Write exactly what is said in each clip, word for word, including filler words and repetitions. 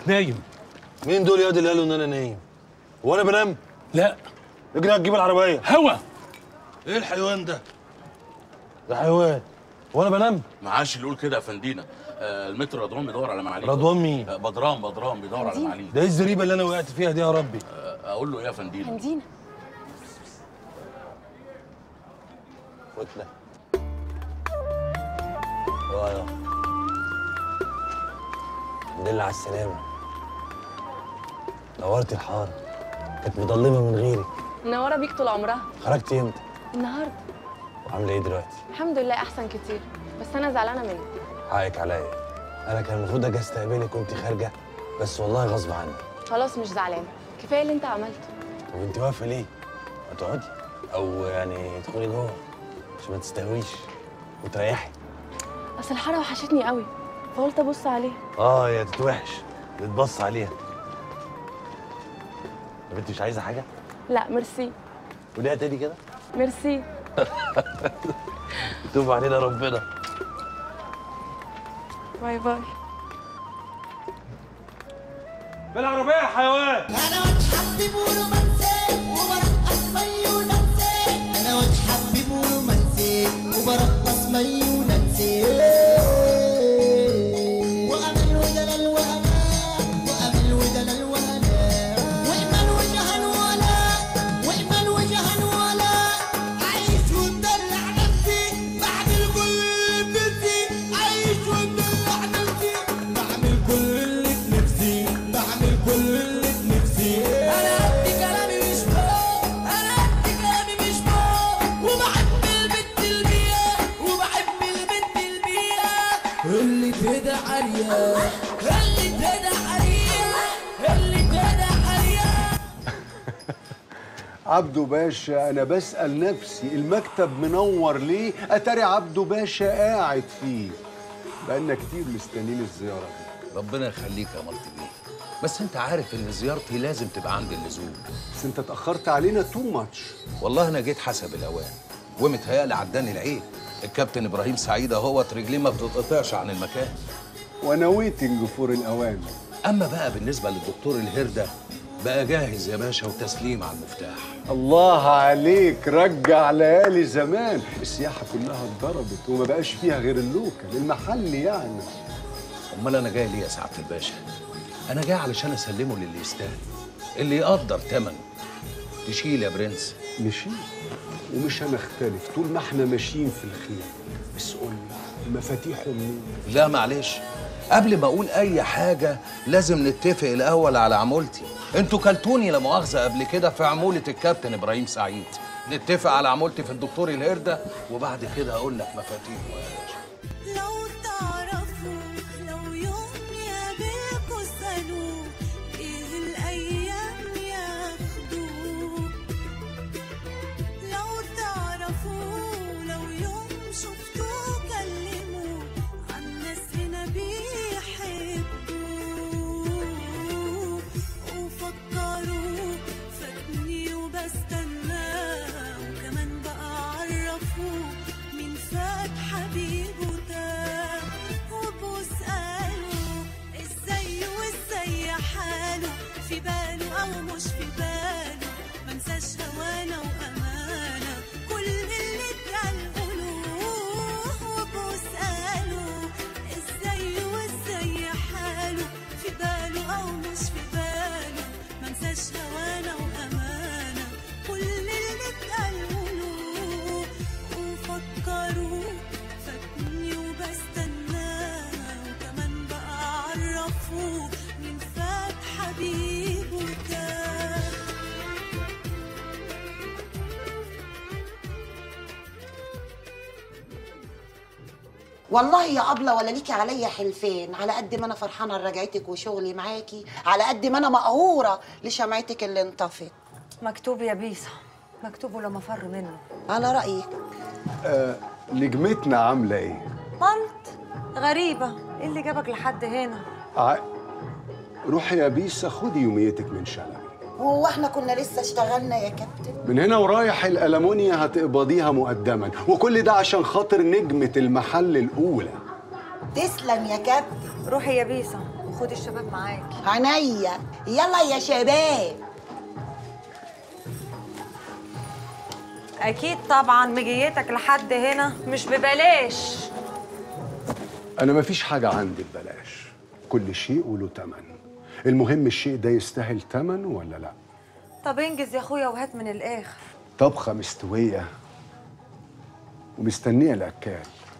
انك نايم. مين دول يا واد اللي قالوا ان انا نايم؟ هو انا بنام؟ لا. اجري هتجيب العربيه. هوا. ايه الحيوان ده؟ ده حيوان. هو انا بنام؟ معاش اللي يقول كده يا فندينا. آه المتر رضوان بيدور على معاليك. رضوان مين؟ آه بدران بدران بيدور على معاليك. ده ايه الزريبه اللي انا وقعت فيها دي يا ربي؟ آه اقول له ايه يا فندينا؟ فندينا وتله اه الحمد لله على السلامه. نورت الحاره، كانت مضلمه من غيرك. منوره بيك طول عمرها. خرجتي امتى؟ النهارده. وعامله ايه دلوقتي؟ الحمد لله احسن كتير، بس انا زعلانه منك. حقك عليا، انا كان المفروض اجي استقبلك وانت خارجه، بس والله غصب عني. خلاص مش زعلانه، كفايه اللي انت عملته. طب انت واقفه ليه؟ ما تقعدي او يعني تدخلي جوه عشان ما تستهويش وتريحي. اصل الحاره وحشتني قوي فقلت ابص عليها. اه يا تتوحش تتبص عليها. طب انت مش عايزه حاجه؟ لا ميرسي. وليها تاني كده؟ ميرسي. يتوب علينا ربنا. باي باي. بالعربيه يا حيوان. انا وجه حبيب ورومانسي وبرقص مي وننسي. انا وجه حبيب ورومانسي وبرقص مي وننسي. وامل ودلال وامان وامل ودلال وهناء واجمل وجها ولا واجمل وجها ولا. عايش ومدلع نفسي بعمل كل اللي بنفسي. عايش ومدلع نفسي بعمل كل اللي بنفسي. بعمل كل اللي بنفسي. انا قد كلامي مش فوق. انا قد كلامي مش فوق. وبحب البنت البيئة وبحب البنت البيئة اللي تهدى عريا اللي تهدى عريا اللي تهدى عريا. عبده باشا، أنا بسأل نفسي المكتب منور ليه؟ أتاري عبده باشا قاعد فيه. بقالنا كتير مستنيين الزيارة دي. ربنا يخليك يا مالتي بيه، بس انت عارف ان زيارتي لازم تبقى عند اللزوم. بس أنت اتأخرت علينا تو ماتش. والله انا جيت حسب الاوان ومتهيألي عداني العيب. الكابتن ابراهيم سعيد اهوت رجليه ما بتتقطعش عن المكان. وأنا ويتنج فور الأوان. اما بقى بالنسبه للدكتور الهرده بقى جاهز يا باشا وتسليم على المفتاح. الله عليك، رجع ليالي زمان. السياحة كلها اتضربت وما بقاش فيها غير اللوكل المحل يعني. امال انا جاي ليه يا سعاده الباشا؟ انا جاي علشان اسلمه للي يستاهل، اللي يقدر ثمنه. تشيل يا برنس. نشيل ومش هنختلف طول ما احنا ماشيين في الخير. بس قول لي مفاتيحه منين؟ لا معلش، قبل ما اقول اي حاجه لازم نتفق الاول على عمولتي. انتوا كلتوني لا مؤاخذه قبل كده في عموله الكابتن ابراهيم سعيد. نتفق على عمولتي في الدكتور الهرده وبعد كده اقول لك مفاتيحه يا باشا. لو تعرفوا لو يوم يقابلكوا اسألوه ايه الأيام ياخدوه. لو تعرفوا لو يوم شفتوه كلموه عن ناس هنا بيحبوه. وفكروا فاتني وبستناه وكمان بقى عرفوه مين فات حبيبه ده. وبسأله ازاي وازاي حاله في باله او مش في باله. منساش هوانا وامانه كل اللي اتقال قولوه. وبسأله ازاي وازاي حاله في باله او مش في باله. منساش هوانا وامانه كل اللي اتقال قولوه. وفكروا فاتني وبستناه وكمان بقى عرفوه مين فات حبيبه ده. والله يا أبلة ولا ليكي عليا حلفين. على قد ما أنا فرحانة لرجعتك وشغلي معاكي، على قد ما أنا مقهورة لشمعتك اللي انطفت. مكتوب يا بيسا، مكتوب لما فر منه. على رأيك. آه، نجمتنا عاملة إيه؟ مالت غريبة، إيه اللي جابك لحد هنا؟ ع... روحي يا بيسا خدي يوميتك من شلبي. هو احنا كنا لسه اشتغلنا يا كابتن؟ من هنا ورايح الألمونيا هتقبضيها مقدما، وكل ده عشان خاطر نجمة المحل الأولى. تسلم يا كابتن. روحي يا بيسا خدي الشباب معاكي. عينيا، يلا يا شباب. اكيد طبعا مجيتك لحد هنا مش ببلاش. انا مفيش حاجه عندي ببلاش، كل شيء وله تمن. المهم الشيء ده يستاهل تمن ولا لا. طب انجز يا اخويا وهات من الاخر. طبخه مستويه ومستنيه الاكل.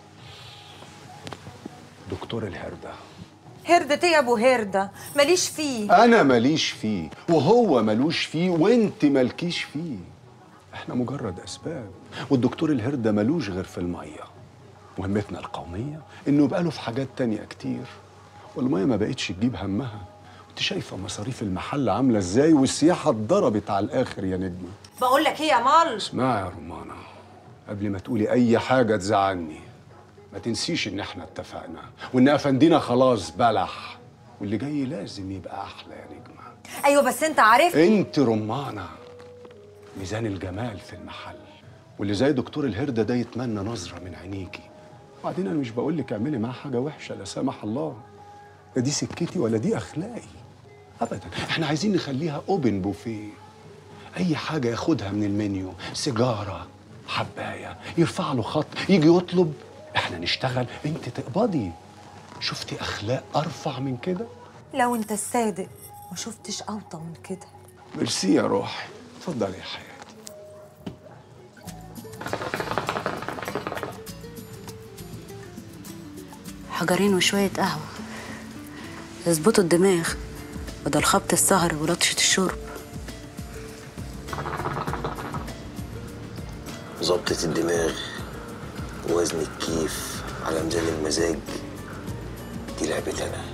دكتور الهرده. هردة ايه يا ابو هردة؟ ماليش فيه. انا ماليش فيه وهو مالوش فيه وانت مالكيش فيه. احنا مجرد اسباب، والدكتور الهرده مالوش غير في الميه. مهمتنا القوميه انه يبقى له في حاجات تانية كتير، والميه ما بقتش تجيب همها. انت شايفه مصاريف المحل عامله ازاي، والسياحه اتضربت على الاخر يا نجمه. بقول لك ايه يا مال؟ اسمعي يا رمانه، قبل ما تقولي اي حاجه تزعلني ما تنسيش ان احنا اتفقنا وان افندينا خلاص بلح، واللي جاي لازم يبقى احلى يا نجمه. ايوه بس انت عارف انت رمانه ميزان الجمال في المحل، واللي زي دكتور الهرده ده يتمنى نظره من عينيكي. وبعدين انا مش بقول لك اعملي معاه حاجه وحشه لا سمح الله، لا دي سكتي ولا دي اخلاقي ابدا. احنا عايزين نخليها اوبن بوفيه، اي حاجه ياخدها من المنيو، سيجاره، حبايه، يرفع له خط، يجي يطلب، احنا نشتغل انت تقبضي. شفتي اخلاق ارفع من كده؟ لو انت الصادق ما شفتش اوطى من كده. ميرسي يا روحي، اتفضلي يا حياتي. حجرين وشوية قهوة يظبطوا الدماغ بدل خبط السهر ولطشة الشرب. ظبطة الدماغ ووزن الكيف على ميزان المزاج دي لعبتي أنا.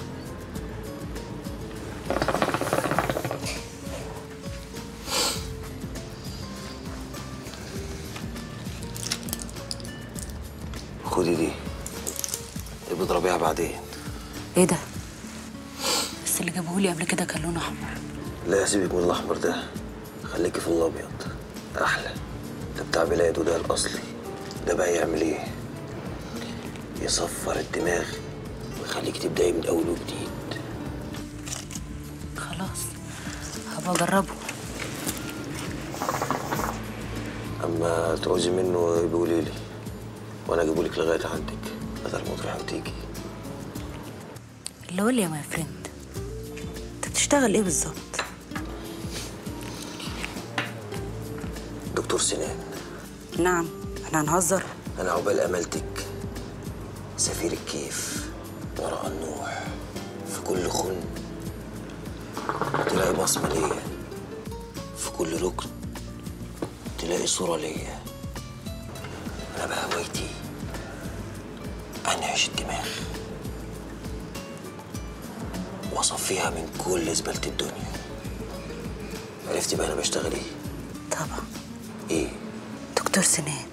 خدي دي بضربيها بعدين. ايه ده؟ بس اللي جابهولي قبل كده كان لونه احمر. لا سيبك من الاحمر ده، خليكي في الابيض احلى. ده بتاع بلاد وده الاصلي. ده بقى يعمل ايه؟ يصفر الدماغ ويخليك تبداي من اول وجديد. خلاص هبقى اجربه. اما تعوزي منه بيقولي لي وانا اجيبهولك لغايه عندك بدل ما تروحي وتيجي. اللي قول لي يا ماي فريند، انت بتشتغل ايه بالظبط؟ دكتور سنان. نعم، احنا هنهزر؟ انا عقبال املتك سفير الكيف ورا النوح، في كل خن تلاقي بصمه ليا، في كل ركن تلاقي صوره ليا. انا بقى هوايتي انعش الدماغ واصفيها من كل زباله الدنيا. عرفتي بقى انا بشتغل ايه؟ طبعا. ايه؟ دكتور سنان.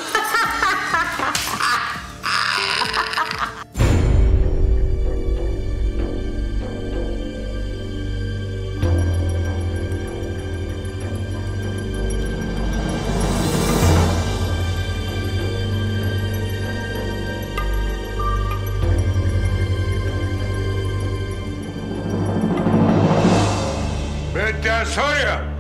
بنت يا سوريا،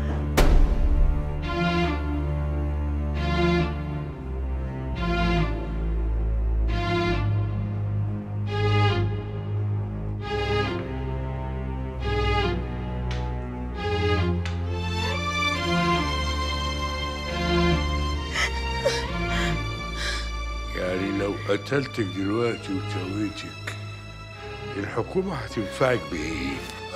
يعني لو قتلتك دلوقتي وسويتك الحكومة هتنفعك بإيه؟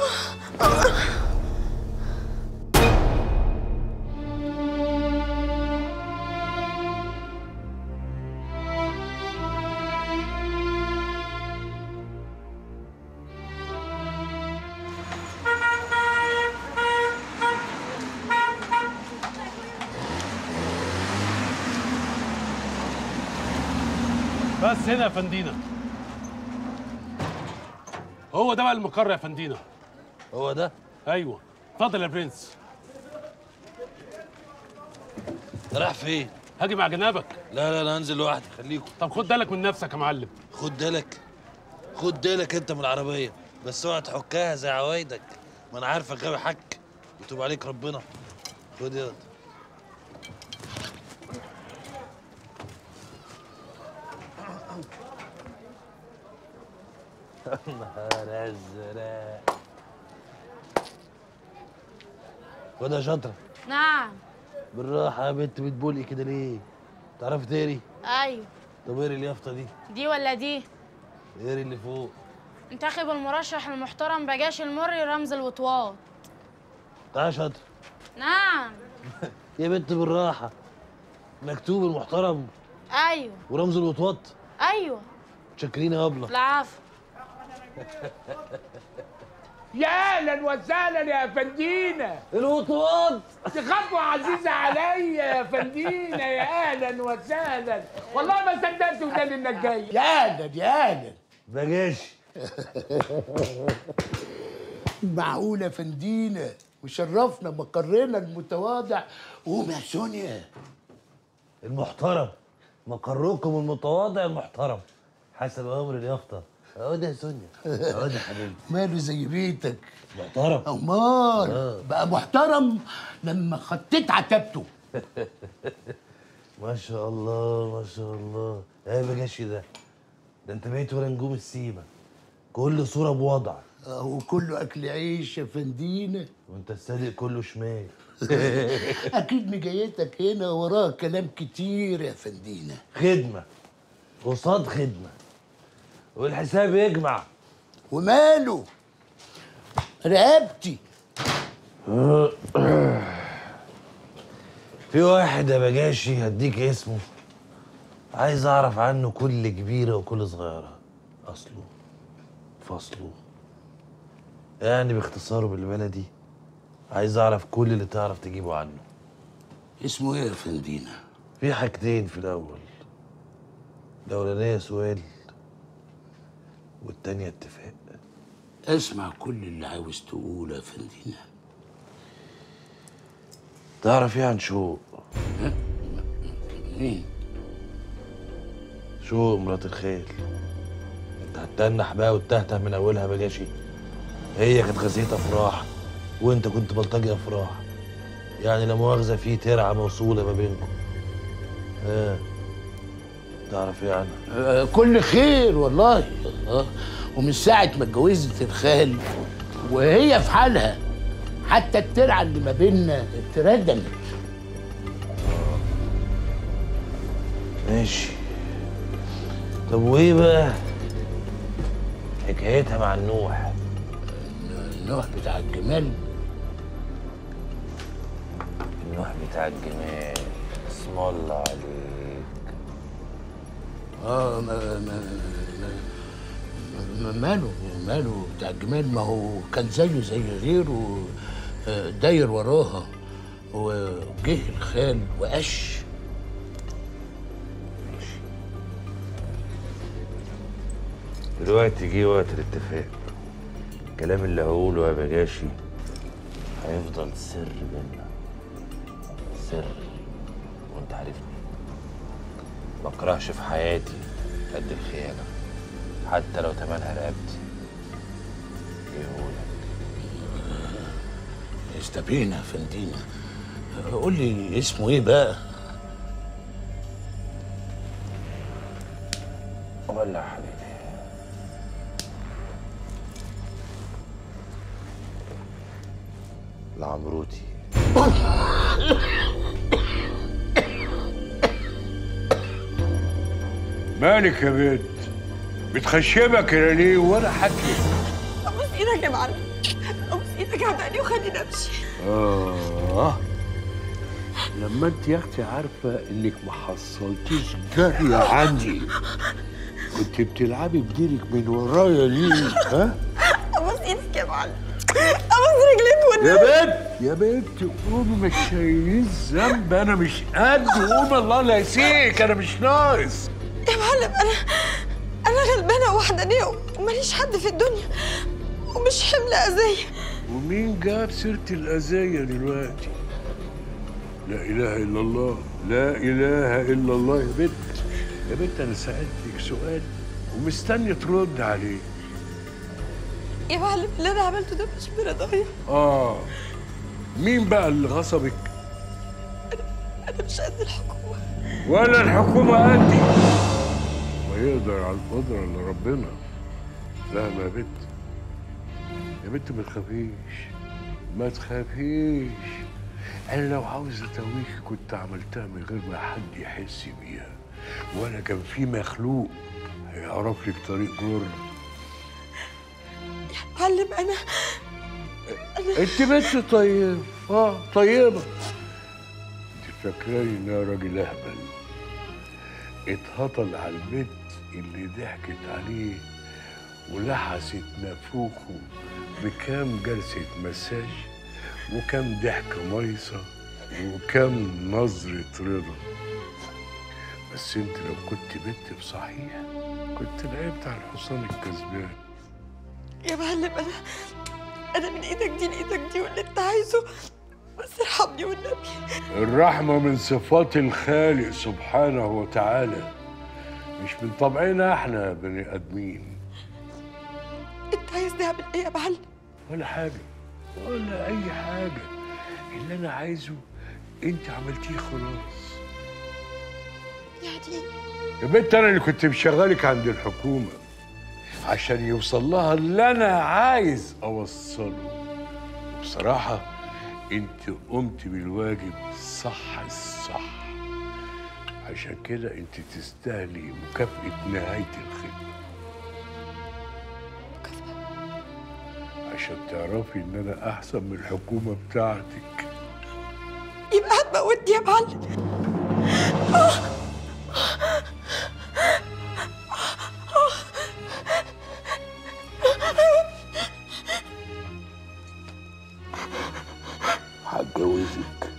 بس هنا يا فندينا. هو ده بقى المقر يا فندينا. هو ده؟ ايوه. اتفضل يا برنس. رايح فين؟ هاجي مع جنابك. لا لا انا هنزل لوحدي، خليكم. طب خد بالك من نفسك يا معلم. خد بالك؟ خد بالك انت من العربيه. بس اوعى تحكها زي عوايدك، ما انا عارفك غاوي حك. يتوب عليك ربنا. خد ياض. نهار ازرق. خد يا شاطره. نعم. بالراحه يا بنت، بتبولقي كده ليه؟ تعرفي تقري؟ ايوه. طب اقري اليافطه دي. دي ولا دي؟ اقري اللي فوق. انتخب المرشح المحترم بجاش المري رمز الوطواط. تعالى يا شاطره. نعم. يا بنت بالراحه. مكتوب المحترم. ايوه. ورمز الوطواط. ايوه. متشكرين يا ابله. العفو. يا اهلا وسهلا يا فندينا. الوطواط دي خطوه عزيزه عليا يا فندينا. يا اهلا وسهلا، والله ما صدقت وداني انك جاي. يا اهلا يا اهلا. بجاشي. معقوله يا فندينا، وشرفنا مقرنا المتواضع. قوم يا سونيا. المحترم مقركم المتواضع المحترم حسب امر اليافطه. اقعد يا سونيا، اقعد يا حبيبي. ماله زي بيتك. محترم. امال آه. بقى محترم لما خطيت عتبته. ما شاء الله ما شاء الله. ايه بجاشي ده؟ ده انت بقيت ولا نجوم السيما، كل صوره بوضع. اه وكله اكل عيش يا فندينا. وانت الصادق كله شمال. اكيد مجيتك هنا وراها كلام كتير يا فندينا. خدمه قصاد خدمه، والحساب يجمع. وماله رقبتي. في واحد يا بجاشي هديك اسمه، عايز اعرف عنه كل كبيره وكل صغيره، اصله فصله، يعني باختصاره بالبلدي عايز اعرف كل اللي تعرف تجيبه عنه. اسمه ايه يا فندينا؟ في حاجتين في الاول، الاولانيه سؤال والتانيه اتفاق. اسمع كل اللي عاوز تقوله يا فندينا. تعرف ايه عن شوق؟ مين؟ شوق مرات الخيل. انت هتتنح بقى وتتهته من اولها بجاشي. هي كانت غزية افراح وانت كنت بلطجي افراح، يعني لا مؤاخذه في ترعه موصوله ما بينكم. ها تعرف ايه عنها؟ آه كل خير والله. آه ومن ساعه ما اتجوزت الخال وهي في حالها، حتى الترعه اللي ما بيننا اتردمت. ماشي. طب وايه بقى حكايتها مع النوح؟ النوح بتاع الجمال. النوح بتاع الجمال، اسم الله عليك. اه ما ما ما ماله ماله بتاع الجمال؟ ما هو كان زيه زي غيره داير وراها، وجه الخال وقش. ماشي. دلوقتي جه وقت الاتفاق. الكلام اللي هقوله يا بجاشي هيفضل سر بينا، سر، وانت عارفني ما اكرهش في حياتي قد الخيانه، حتى لو تمنها رقبتي. يقولك استبينا يا فندينا. قول لي اسمه ايه بقى؟ ولا يا حبيبي. العمروتي. مالك يا بنت؟ بتخشبك كده ليه ولا حكي؟ ابوس ايدك يا معلم، ابوس ايدك عبقني وخليني امشي. اه لما انت يا اختي عارفه انك ما حصلتيش جاريه عندي، كنت بتلعبي بديلك من ورايا ليه؟ ها؟ ابوس ايدك يا معلم، ابوس رجليك والنبي. يا بنت يا بنت قومي، مش شايلين ذنب، انا مش قد. قومي الله لا يسيك، انا مش ناقص. يا معلم انا انا غلبانه وحدانيه وماليش حد في الدنيا ومش حمل اذيه. ومين جاب سيره الاذيه دلوقتي؟ لا اله الا الله، لا اله الا الله. يا بنت يا بنت انا سالتك سؤال ومستني ترد عليه. يا معلم اللي انا عملته ده مش برضايا. اه مين بقى اللي غصبك؟ انا مش قد الحكومه. ولا الحكومه قدي، ويقدر على القدره اللي ربنا. لا يا بنت، يا بنت ما تخافيش، ما تخافيش. انا لو عاوز اتويك كنت عملتها من غير ما حد يحس بيها، ولا كان في مخلوق هيعرف لك طريق جر. يا معلم انا انا انت بنت طيبه، اه طيبه. انت فاكراني ان انا راجل اهبل اتهطل على البنت اللي ضحكت عليه ولحست نافوخه بكام جلسه مساج وكم ضحكه ميصه وكم نظره رضا. بس انت لو كنت بنت بصحيح كنت لعبت على الحصان الكسبان. يا معلم انا انا من ايدك دي لايدك دي واللي انت عايزه، بس ارحمني والنبي. الرحمه من صفات الخالق سبحانه وتعالى، مش من طبعنا احنا بني ادمين. انت عايز نعمل ايه يا معلم؟ ولا حاجه ولا اي حاجه، اللي انا عايزه انت عملتيه خلاص. يعني يا بنت انا اللي كنت مشغلك عند الحكومه عشان يوصل لها اللي انا عايز اوصله. بصراحه انت قمت بالواجب صح الصح، عشان كده انت تستاهلي مكافأة نهاية الخدمة. مكافأة؟ عشان تعرفي ان انا احسن من الحكومة بتاعتك. يبقى هتموتني يا معلم. آه. هتجوزك